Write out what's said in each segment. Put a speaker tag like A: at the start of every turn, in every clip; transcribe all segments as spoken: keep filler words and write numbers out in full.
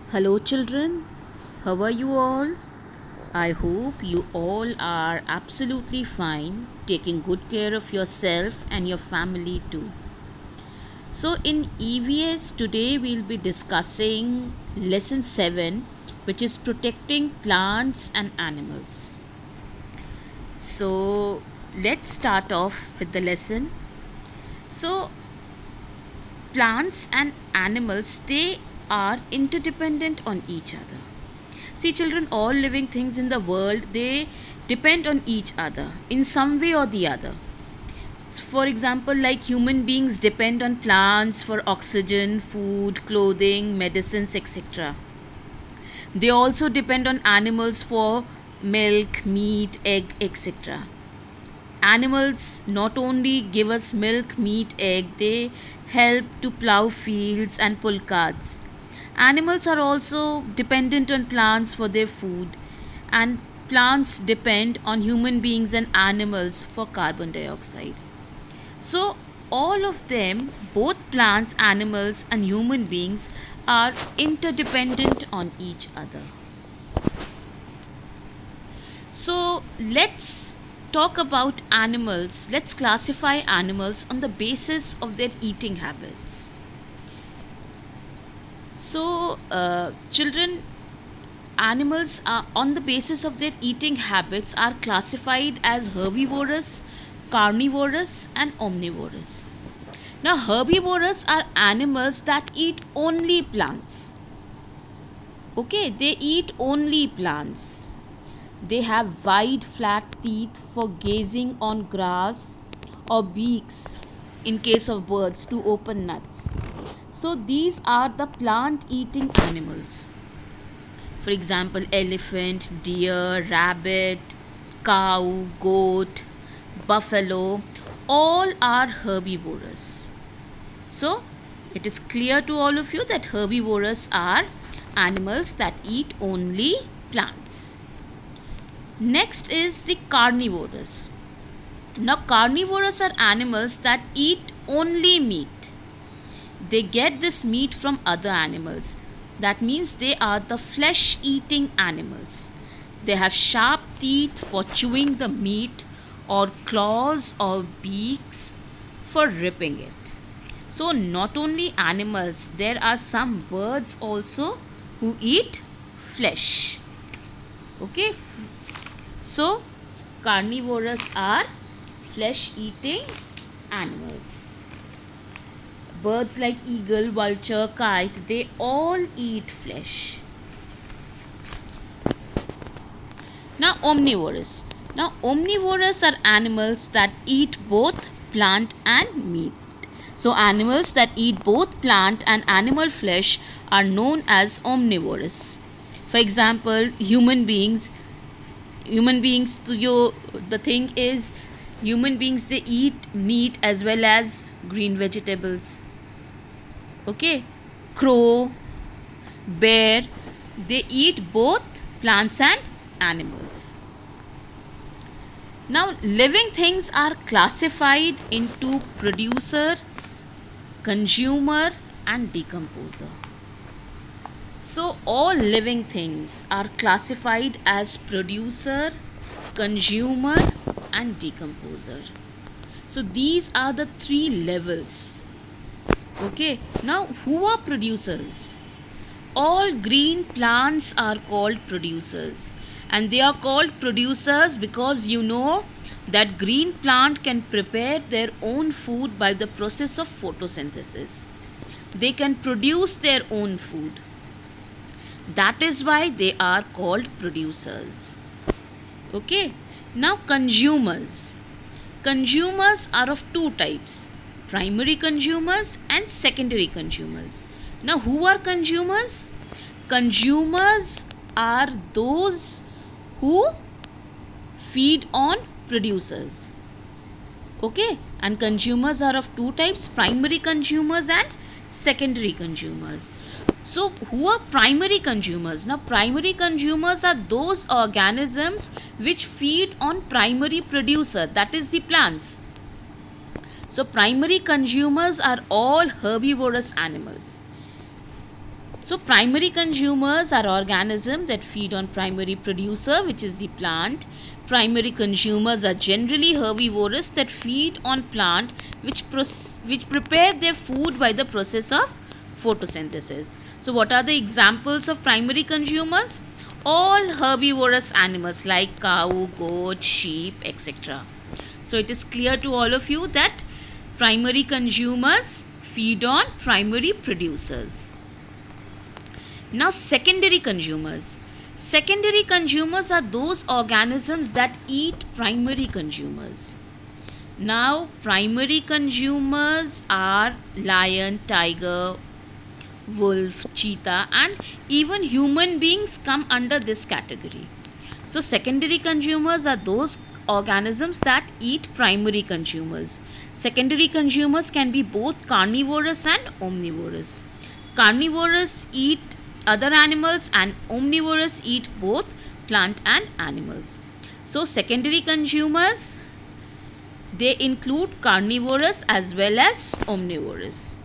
A: Hello, children. How are you all? I hope you all are absolutely fine, taking good care of yourself and your family too. So, in E V S, today we'll be discussing lesson seven, which is protecting plants and animals. So, let's start off with the lesson. So, plants and animals, they are interdependent on each other. See, children, all living things in the world, they depend on each other in some way or the other. For example, like human beings depend on plants for oxygen, food, clothing, medicines, et cetera. They also depend on animals for milk, meat, egg, et cetera. Animals not only give us milk, meat, egg, they help to plow fields and pull carts. Animals are also dependent on plants for their food, and plants depend on human beings and animals for carbon dioxide. So, all of them, both plants, animals, and human beings, are interdependent on each other. So, let's talk about animals. Let's classify animals on the basis of their eating habits. So, uh, children, animals are on the basis of their eating habits are classified as herbivorous, carnivorous, and omnivorous. Now, herbivorous are animals that eat only plants. Okay, they eat only plants. They have wide flat teeth for gazing on grass or beaks in case of birds to open nuts. So these are the plant eating animals. For example, elephant, deer, rabbit, cow, goat, buffalo, all are herbivorous. So it is clear to all of you that herbivorous are animals that eat only plants. Next is the carnivorous. Now, carnivorous are animals that eat only meat. They get this meat from other animals. That means they are the flesh eating animals. They have sharp teeth for chewing the meat, or claws or beaks for ripping it. So not only animals, there are some birds also who eat flesh. Okay. So carnivorous are flesh eating animals. Birds like eagle, vulture, kite, they all eat flesh. Now omnivorous. Now omnivorous are animals that eat both plant and meat. So animals that eat both plant and animal flesh are known as omnivorous. For example, human beings. Human beings, to you, the thing is, human beings, they eat meat as well as green vegetables. Okay, crow, bear, they eat both plants and animals. Now, living things are classified into producer, consumer, and decomposer. So, all living things are classified as producer, consumer, and decomposer. So, these are the three levels. Okay, now who are producers? All green plants are called producers, and they are called producers because you know that green plant can prepare their own food by the process of photosynthesis. They can produce their own food. That is why they are called producers. Okay, now consumers. Consumers are of two types: primary consumers and secondary consumers. Now, who are consumers? Consumers are those who feed on producers. Okay, and consumers are of two types: primary consumers and secondary consumers. So, who are primary consumers? Now, primary consumers are those organisms which feed on primary producer, that is the plants. So primary consumers are all herbivorous animals. So primary consumers are organisms that feed on primary producer, which is the plant. Primary consumers are generally herbivorous that feed on plant which, which prepare their food by the process of photosynthesis. So what are the examples of primary consumers? All herbivorous animals like cow, goat, sheep, et cetera. So it is clear to all of you that primary consumers feed on primary producers. Now secondary consumers. Secondary consumers are those organisms that eat primary consumers. Now primary consumers are lion, tiger, wolf, cheetah, and even human beings come under this category. So secondary consumers are those organisms that eat primary consumers. Secondary consumers can be both carnivorous and omnivorous. Carnivorous eat other animals and omnivorous eat both plant and animals. So secondary consumers, they include carnivorous as well as omnivorous.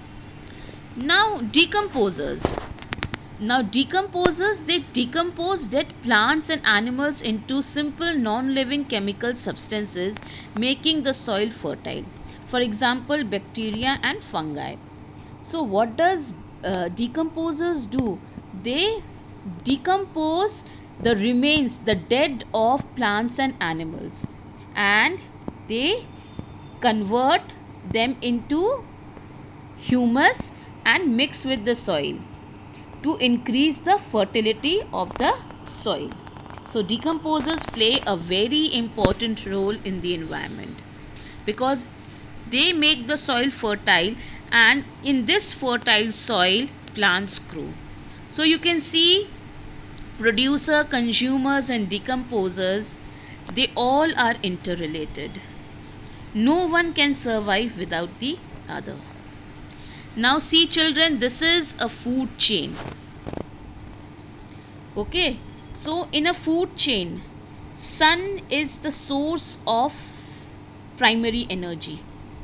A: Now decomposers. Now decomposers, they decompose dead plants and animals into simple non-living chemical substances, making the soil fertile. For example, bacteria and fungi. So what does uh, decomposers do? They decompose the remains, the dead of plants and animals, and they convert them into humus and mix with the soil to increase the fertility of the soil. So decomposers play a very important role in the environment because they make the soil fertile, and in this fertile soil plants grow. So you can see producer, consumers and decomposers, they all are interrelated. No one can survive without the other. Now see children, this is a food chain. Okay, so in a food chain, sun is the source of primary energy.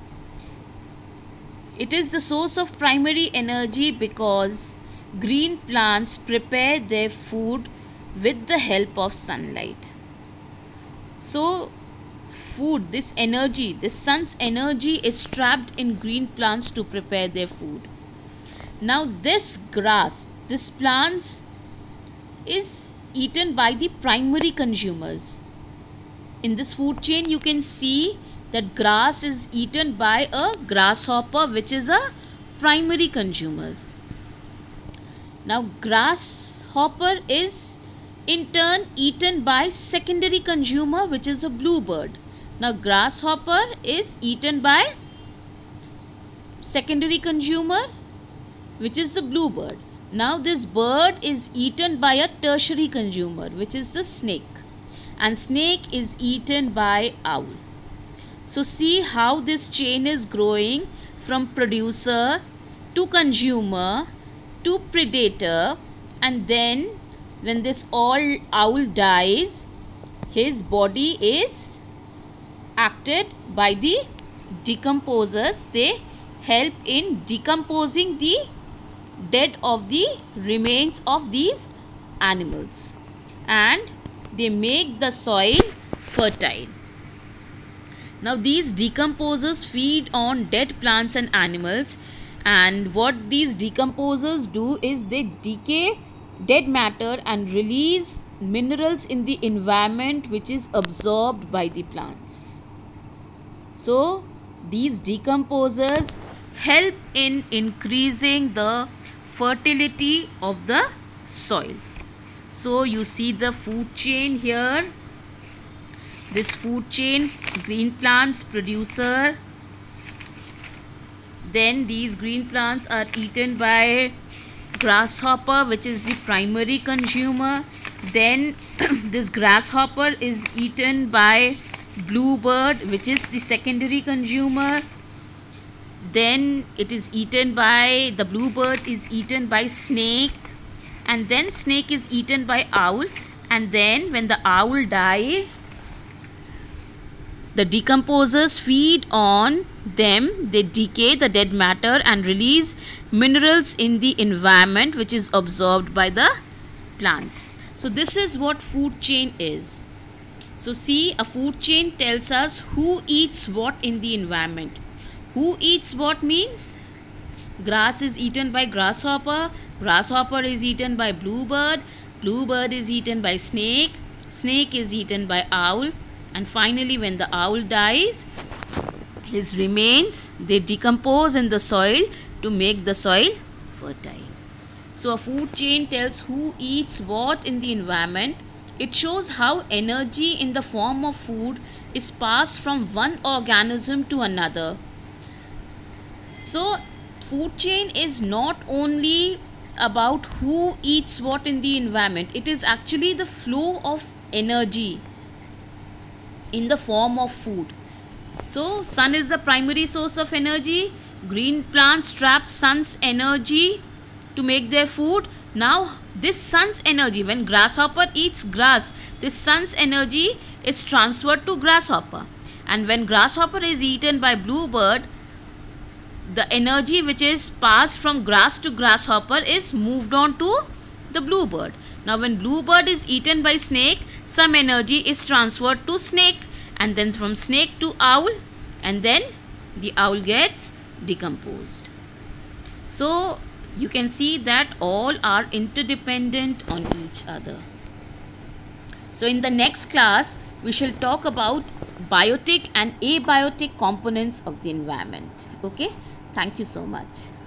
A: It is the source of primary energy because green plants prepare their food with the help of sunlight. So food, this energy, this sun's energy is trapped in green plants to prepare their food. Now this grass, this plants is eaten by the primary consumers. In this food chain you can see that grass is eaten by a grasshopper, which is a primary consumers. Now grasshopper is in turn eaten by secondary consumer, which is a bluebird. Now grasshopper is eaten by secondary consumer, which is the bluebird. Now this bird is eaten by a tertiary consumer, which is the snake, and snake is eaten by owl. So see how this chain is growing from producer to consumer to predator, and then when this all owl dies, his body is acted by the decomposers. They help in decomposing the dead of the remains of these animals, and they make the soil fertile. Now these decomposers feed on dead plants and animals, and what these decomposers do is they decay dead matter and release minerals in the environment which is absorbed by the plants. So these decomposers help in increasing the fertility of the soil. So you see the food chain here. This food chain, green plants, producer. Then these green plants are eaten by grasshopper, which is the primary consumer. Then this grasshopper is eaten by bluebird, which is the secondary consumer. Then it is eaten by, the bluebird is eaten by snake, and then snake is eaten by owl, and then when the owl dies, the decomposers feed on them, they decay the dead matter and release minerals in the environment which is absorbed by the plants. So this is what food chain is. So see, a food chain tells us who eats what in the environment. Who eats what means grass is eaten by grasshopper, grasshopper is eaten by bluebird, bluebird is eaten by snake, snake is eaten by owl, and finally when the owl dies, his remains, they decompose in the soil to make the soil fertile. So a food chain tells who eats what in the environment. It shows how energy in the form of food is passed from one organism to another. So food chain is not only about who eats what in the environment, it is actually the flow of energy in the form of food. So sun is the primary source of energy. Green plants trap sun's energy to make their food. Now this sun's energy, when grasshopper eats grass, this sun's energy is transferred to grasshopper, and when grasshopper is eaten by bluebird, the energy which is passed from grass to grasshopper is moved on to the bluebird. Now when bluebird is eaten by snake, some energy is transferred to snake, and then from snake to owl, and then the owl gets decomposed. So you can see that all are interdependent on each other. So in the next class, we shall talk about biotic and abiotic components of the environment. Okay, thank you so much.